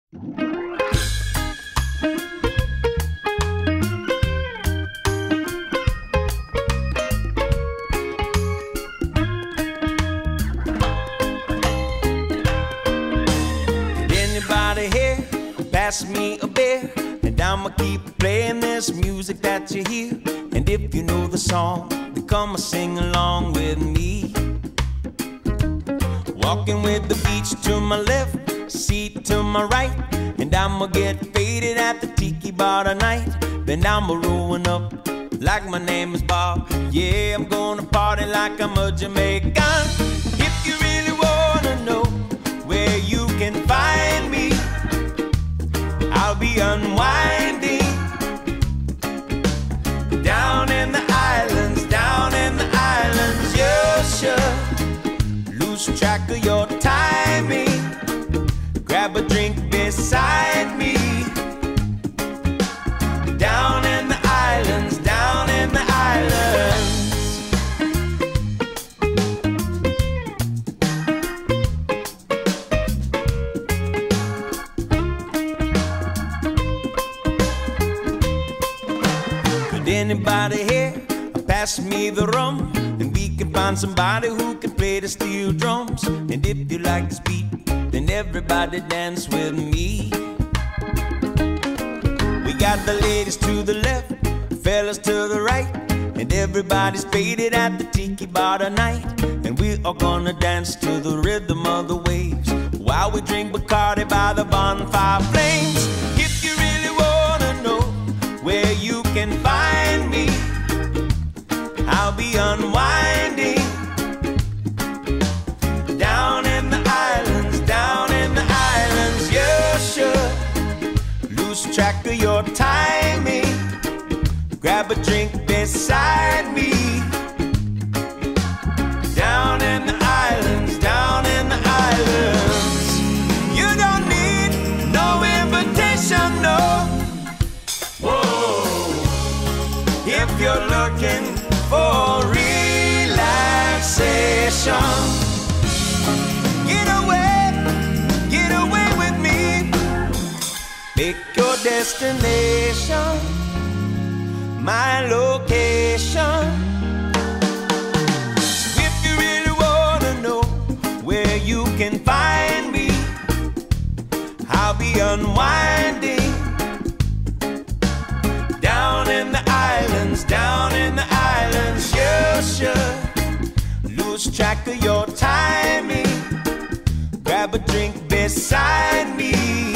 Anybody here pass me a beer, and I'ma keep playing this music that you hear. And if you know the song, then come and sing along with me. Walking with the beach to my left, seat to my right, and I'ma get faded at the tiki bar tonight. Then I'ma rolling up like my name is Bob. Yeah, I'm gonna party like I'm a Jamaican. If you really wanna know where you can find me, I'll be unwinding down in the islands, down in the islands. You should lose track of your timing. Grab a drink beside me. Down in the islands, down in the islands. Could anybody here pass me the rum? And we can find somebody who can play the steel drums. And if you like this beat, then everybody dance with me. We got the ladies to the left, fellas to the right, and everybody's faded at the tiki bar tonight. And we are gonna dance to the rhythm of the waves while we drink Bacardi by the bonfire flames. If you really wanna know where you can find me, I'll be unwinding down in the islands, down in the islands. You should lose track of your timing. Grab a drink beside me. Down in the islands, down in the islands. You don't need no invitation, no. Whoa. If you're looking for relaxation, get away with me. Make your destination my location. So if you really wanna know where you can find me, I'll be unwinding down in the islands, down in the islands. You should lose track of your timing. Grab a drink beside me.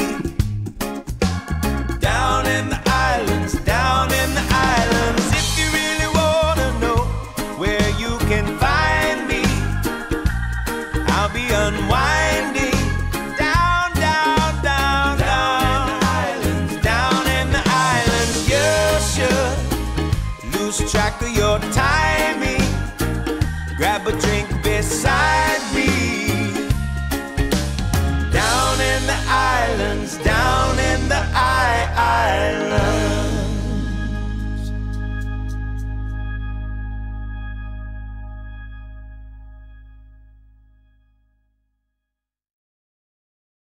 Down in the islands, down in the islands. If you really wanna know where you can find me, I'll be unwinding down, down, down, down, down in the islands. You should lose track of your time.